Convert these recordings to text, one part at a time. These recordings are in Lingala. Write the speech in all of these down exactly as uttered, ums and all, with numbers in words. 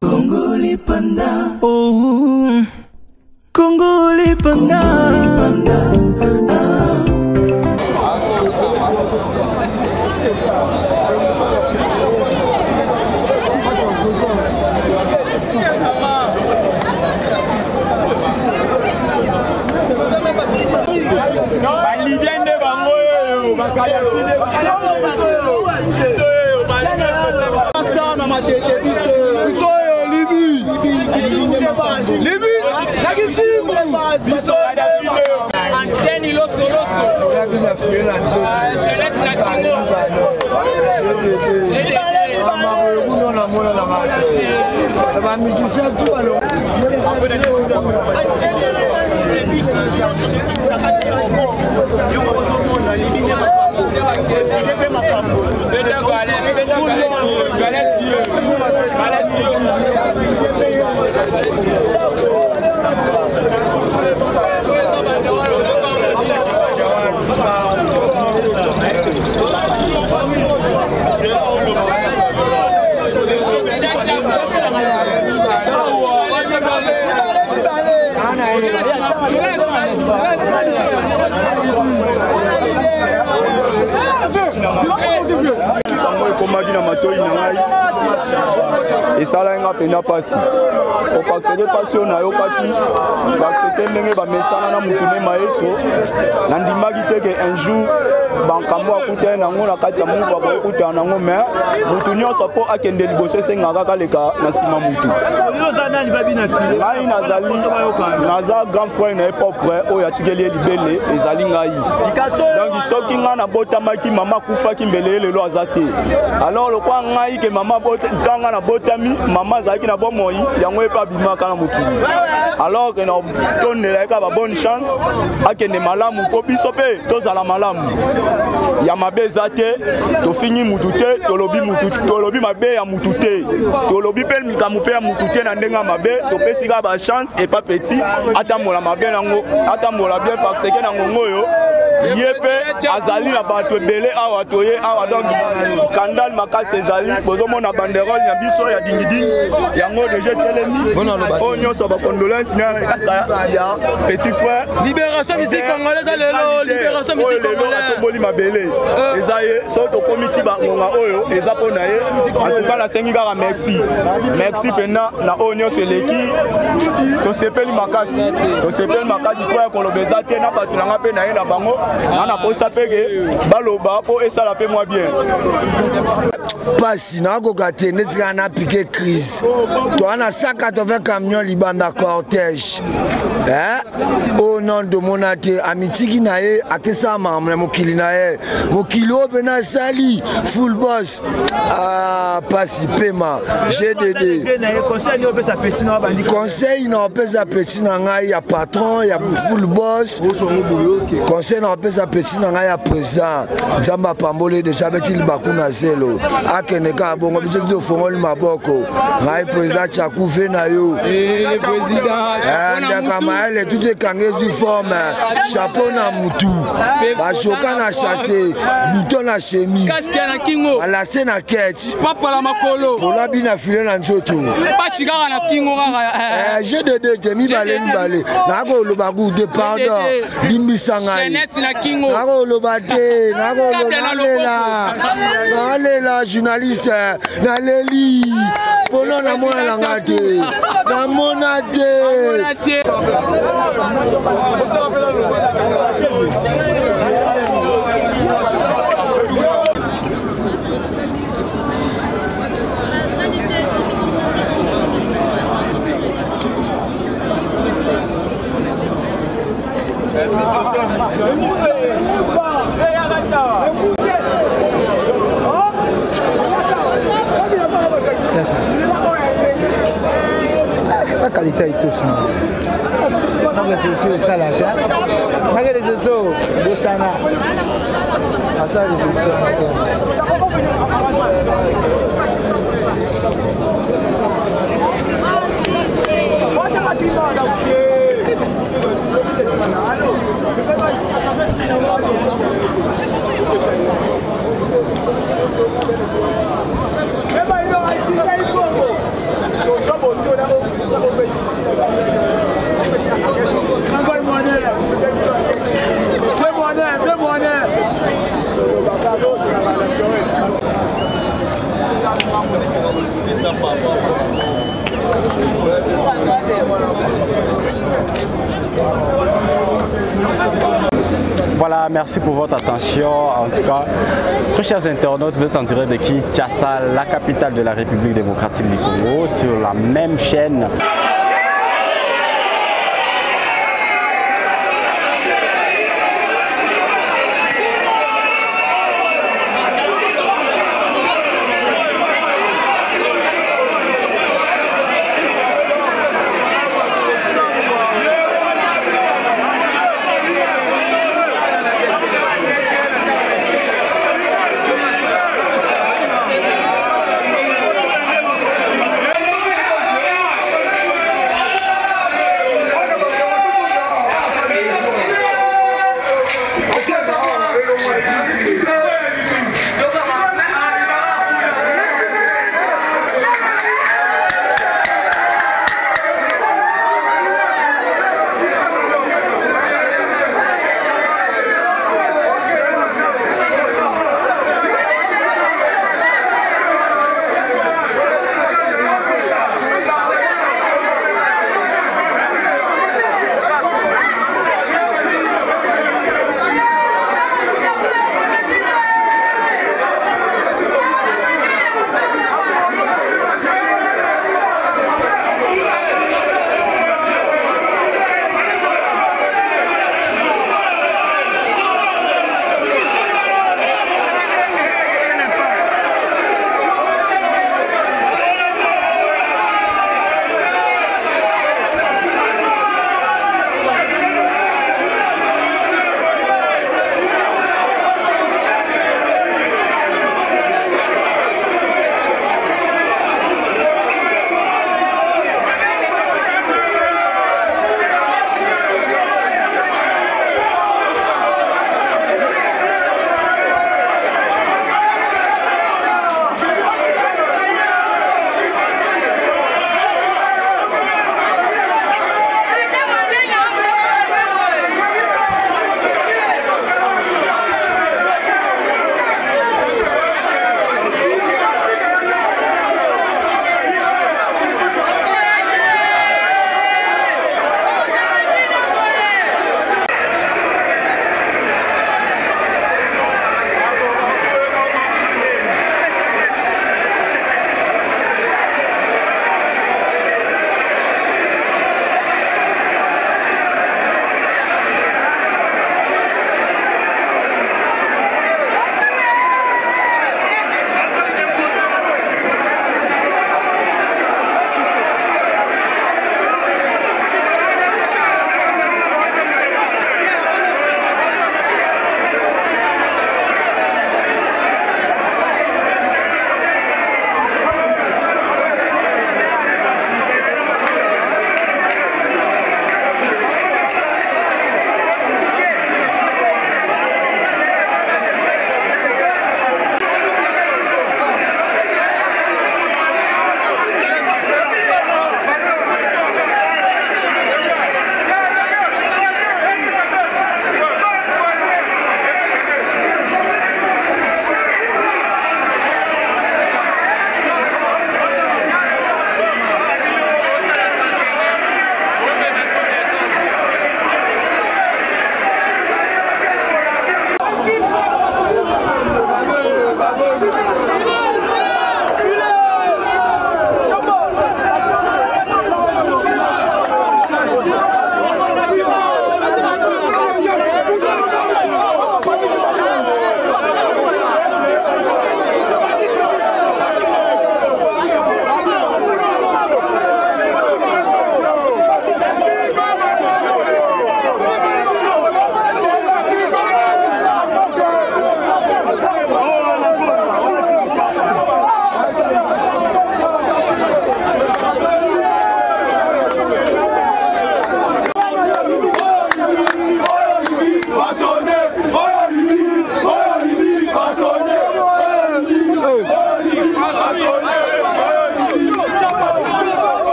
Congolais Panda. Oh, Congolais Panda. Anteni loso loso. Je laisse la Congo. Et ça là, il n'y a pas si. Pour accéder passion na yokati, pour accéder ndenge ba mesana na mutune maestro, nandimaki teke un jour bankambo akuta nango na kati ya muva ba okuta nango mais mutu nyonso po akende liboso senga kaka leka na sima mutu. Ngai nazali naza grand frère na pop près oyo atikeli libele ezali ngai. Donc soki nga na botamaki mama kufaki mbele lelo azate. Alors le kwa ngai ke mama bota tanga na botami mama zaki na bomoi yango epa bimaka na mokili. Alors que na tonne la ka ba bonne chance akende malamu po biso pe tozala malamu. Ya mabe zate to fini mutute to lobi mututu to lobi mabe ya mutute to lobi pe mikamupe ya mutute na ndenga mabe to pesika ba chance et pas petit atamola mabe nango atamola bien parce que nango ngoyo yepe azali na bato belé awa toye awa donc scandale makasi ezali bozomona banderole ya biso ya dingidi yango déjà telemi onyo so ba condolence na ya petit frère Libération musique congolaise dans le libération musique congolaise boli mabele ezaye so to committee ba ngonga oyo eza pona ye en tout cas la sengi kaka merci merci pena na onyo seleki to sepeli makasi to sepeli makasi kwa kolobeza te na bato nanga pe na ye na bango na posa pege baloba po esala pe moi bien pasi na kokate netika na piqué crise to ana cent quatre-vingts camions libanda cortège eh au nom de monate amitiki na ye akesa mamre mokili na ye mokili obena sali full boss ah pasi pema G D D conseil na opesa petit na ngai ya patron ya full boss conseil na opesa petit na ngai ya président Nzamba Pambole déjà beti libakuna zelo akene ka bongo biso ki ofongoli maboko ngai président Chakou ve na yo Le président eh kama elle tout est kangé du forme chapeau na mutu bashoka na chassé bouton na chemise casque na kingo ala sena ketch papa la makolo ola bina filé na nzoto pas chigara na kingo kaka eh G D D temi balé balé na ko loba ku de pardon limbisanga Jeanette na kingo na ko loba te na ko loba la la journaliste na leli pono na mona na ngate na mona te la qualité est tout ça. Les réseaux ça là. Les réseaux de sana. À ça les réseaux. Eba ino Voilà, merci pour votre attention. En tout cas, très chers internautes, vous êtes en direct de Kinshasa, la capitale de la République démocratique du Congo, sur la même chaîne.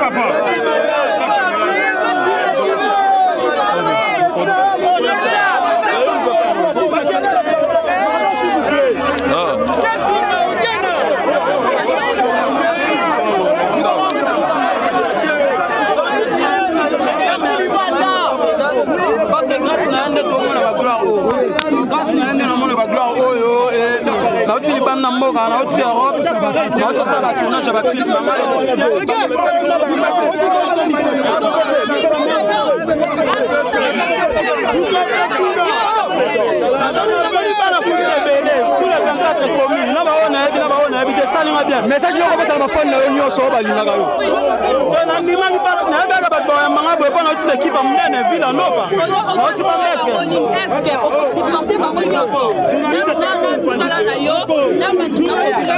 message yo ko ba phone na yo so ba linga yo na ndima ni pass na ba ba ba manga bo pa na tsi équipe amene Villa Nova na tsi ba mettre est-ce que on peut supporter ba mo yo na na na sala na yo na ba tu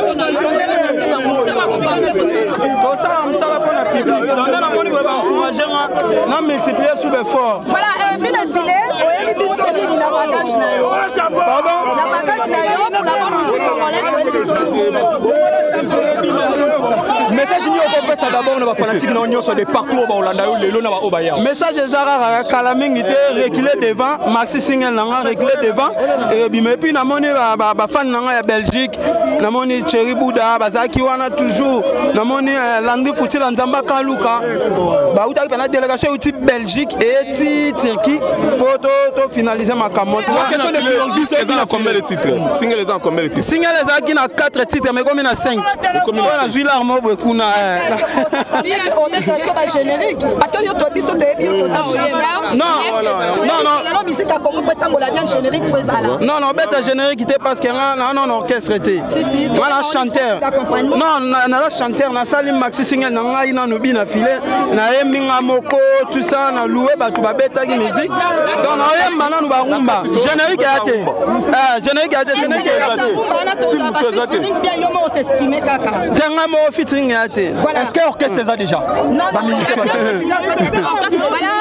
to ça on ça va pour la public donc na moni ba encourager na multiplier sous effort voilà bien filet oyeli biso ni na bagage na yo pardon na bagage na yo pour la bonne musique congolaise. Message ni au fait ça d'abord on va fanatique na onyo so de partout ba Holanda yo lelo na ba obaya. Message ezara kala mingi te reculer devant Maxi Single na reculer devant et bima puis na moni ba ba fan na ya Belgique na moni Thierry Bouda bazaki wana toujours na moni Landry Foutila Nzamba Kaluka ba uta na délégation uti Belgique et ti Turquie pour to finaliser ma camotte. La question de Bianchi c'est ça combien de titres? Single les en combien de titres? Single les a qui na quatre titres mais combien na cinq? Combien na cinq? L'armo beaucoup na on est sur le générique parce que yo to biso de bio to ça non non non la musique a comment peut tambola bien générique faut ça là non non bête générique était parce que non non orchestre était si si voilà chanteur non na la chanteur na Salim Maxi Single na ngai na nobi na filet na eminga moko tout ça na loué ba tu ba beta qui musique donc na yem mana no ba rumba générique a été ah générique a été générique a été bien yo mo s'exprimer kaka tenga mo featuring a été est-ce que orchestre ça déjà ba musique voilà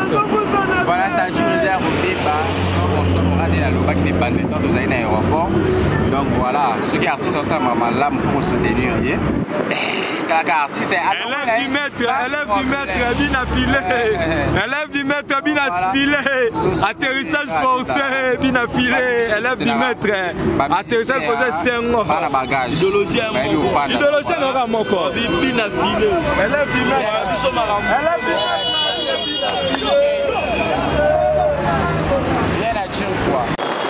Voilà, statut réserve au départ. On aura des lobas qui dépendent de temps dans l'aéroport. Donc voilà, ceux qui artistes sont ça, maman là, il faut me soutenir. Artiste, élève du maître, élève du maître, bien affilé. Élève du maître, bien affilé. Atterrissage forcé, bien affilé. Élève du maître, atterrissage forcé, c'est un mot. Idéologie, idéologie, on aura mon corps. Bien affilé. Élève du maître, élève du maître. Rien à dire quoi.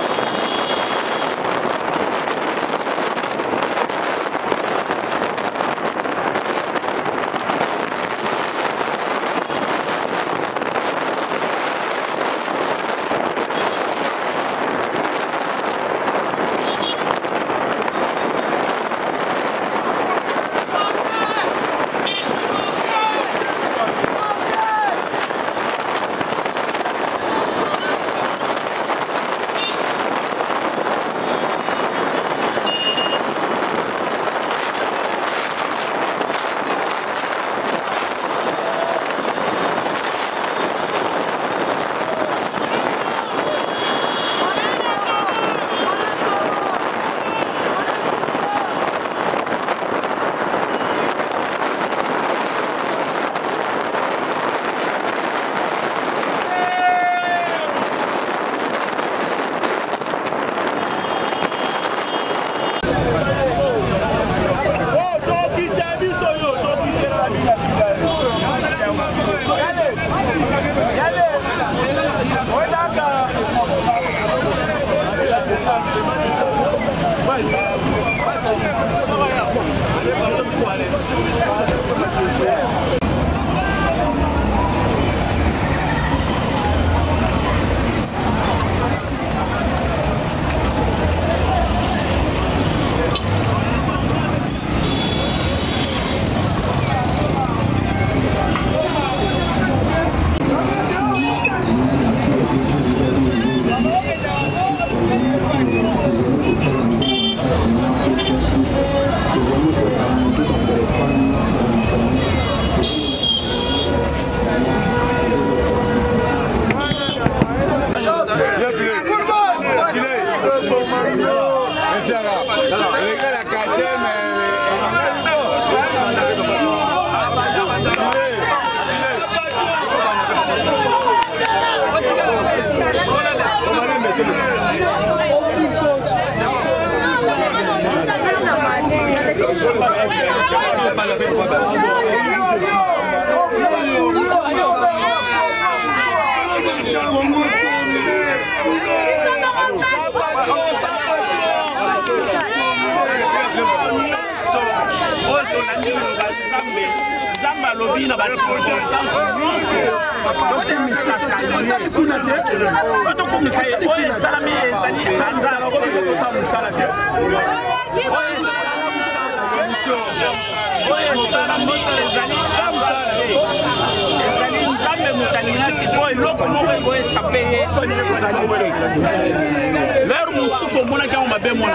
Leur moussou au monde qui a un mon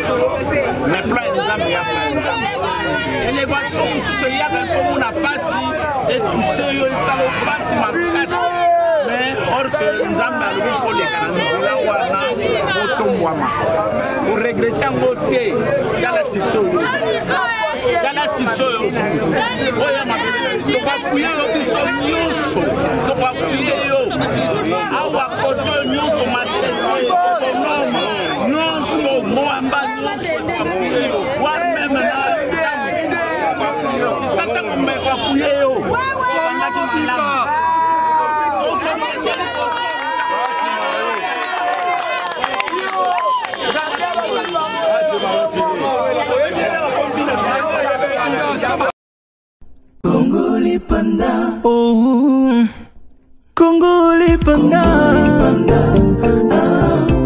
mais plein d'exemples, il y a plein d'exemples. Élévation, il y a un peu mon apassi et tout ce qui est salopassi, ma place. Mais or que nous avons le pour les canaux, là où on a automboama. Pour regretter un côté, il y a la situation. Dans la situation, on va fouiller le biso nyonso, on va fouiller yo. Awa koto nyonso matin, nyonso moamba nyonso, wa même na jambe. Ça ça on va fouiller yo. Congolais panda, oh, Congolais panda, Congolais panda, ah.